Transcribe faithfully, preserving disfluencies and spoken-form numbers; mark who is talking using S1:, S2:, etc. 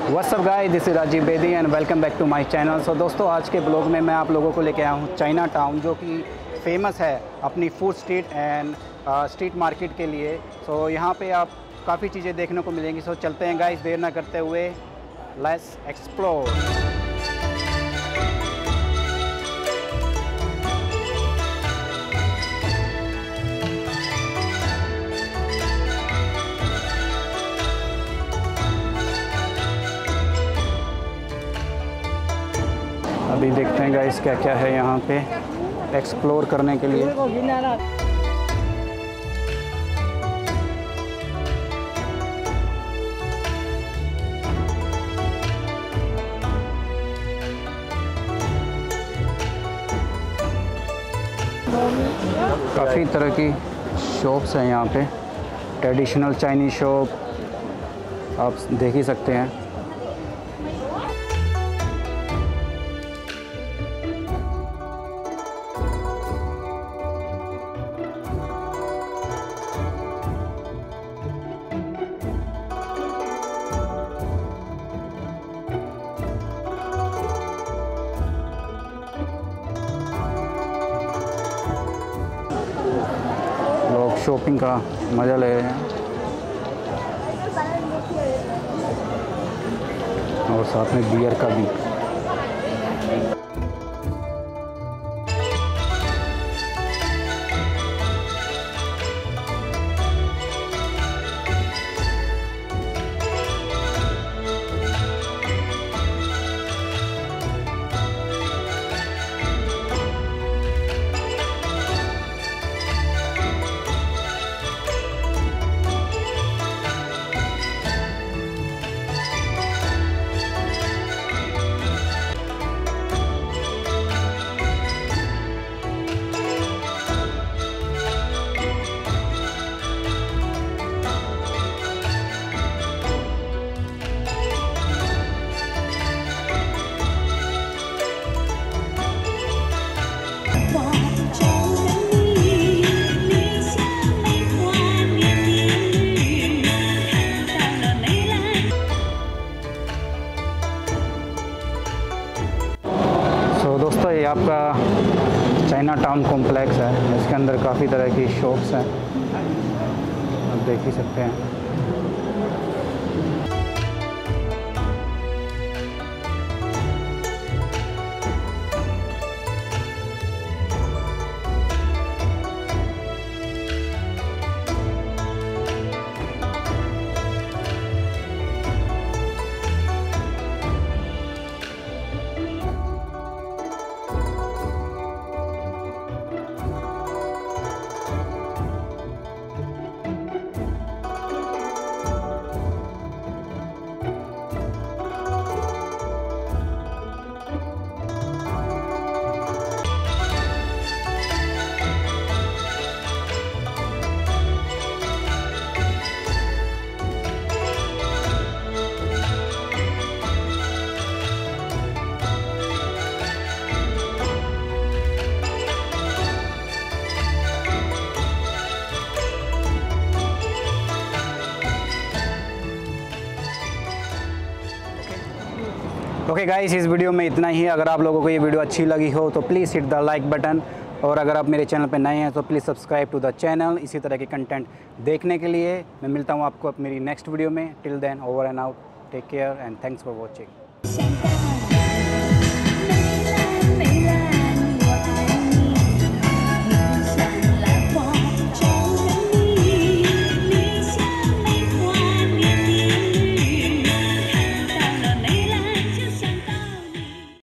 S1: What's up guys, this is Rajeev Bedi and welcome back to my channel. So दोस्तों, आज के blog में मैं आप लोगों को लेके आया हूँ चाइना टाउन, जो कि फेमस है अपनी food street and street market के लिए। सो so, यहाँ पे आप काफ़ी चीज़ें देखने को मिलेंगी। सो so, चलते हैं गाइस, देर ना करते हुए, लेट्स एक्सप्लोर। अभी देखते हैं गाइस क्या क्या है यहाँ पे एक्सप्लोर करने के लिए। काफ़ी तरह की शॉप्स हैं यहाँ पे, ट्रेडिशनल चाइनीज़ शॉप आप देख ही सकते हैं। लोग शॉपिंग का मज़ा ले रहे हैं और साथ में बियर का भी। दोस्तों, ये आपका चाइना टाउन कॉम्प्लेक्स है। इसके अंदर काफ़ी तरह की शॉप्स हैं, आप देख ही सकते हैं। ओके गाइस, इस वीडियो में इतना ही। अगर आप लोगों को ये वीडियो अच्छी लगी हो तो please hit the like button, और अगर आप मेरे चैनल पर नए हैं तो please subscribe to the channel. इसी तरह के कंटेंट देखने के लिए मैं मिलता हूँ आपको मेरी नेक्स्ट वीडियो में। Till then, over and out, take care and thanks for watching.